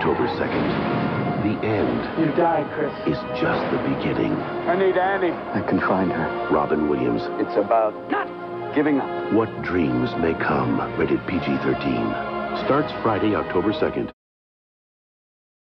October 2nd. The end. You died, Chris. Is just the beginning. I need Annie. I can find her. Robin Williams. It's about not giving up. What Dreams May Come. Rated PG-13. Starts Friday, October 2nd.